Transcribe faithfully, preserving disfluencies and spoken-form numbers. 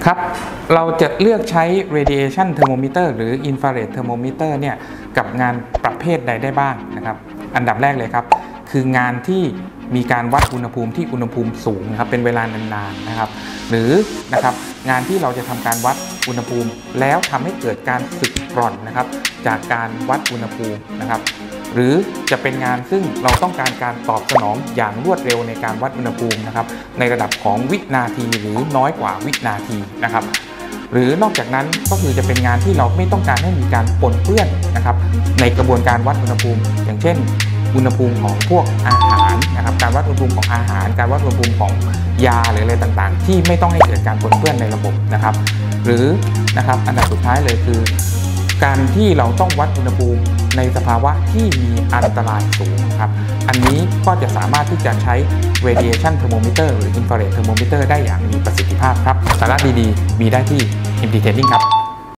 ครับเราจะเลือกใช้ radiation thermometer หรือ infrared thermometer เนี่ยกับงานประเภทใดได้บ้างนะครับอันดับแรกเลยครับคืองานที่มีการวัดอุณหภูมิที่อุณหภูมิสูงนะครับเป็นเวลานานๆนะครับหรือนะครับงานที่เราจะทำการวัดอุณหภูมิแล้วทำให้เกิดการสึกกร่อนนะครับจากการวัดอุณหภูมินะครับหรือจะเป็นงานซึ่งเราต้องการการตอบสนองอย่างรวดเร็วในการวัดอุณหภูมินะครับในระดับของวินาทีหรือน้อยกว่าวินาทีนะครับหรือนอกจากนั้นก็คือจะเป็นงานที่เราไม่ต้องการให้มีการปนเปื้อนนะครับในกระบวนการวัดอุณหภูมิอย่างเช่นอุณหภูมิของพวกอาหารนะครับการวัดอุณหภูมิของอาหารการวัดอุณหภูมิของยาหรืออะไรต่างๆที่ไม่ต้องให้เกิดการปนเปื้อนในระบบนะครับหรือนะครับอันดับสุดท้ายเลยคือการที่เราต้องวัดอุณหภูมิในสภาวะที่มีอันตรายสูงครับอันนี้ก็จะสามารถที่จะใช้ radiation thermometer หรือ infrared thermometer ได้อย่างมีประสิทธิภาพครับสาระดีๆมีได้ที่ เอ็ม ที Training ครับ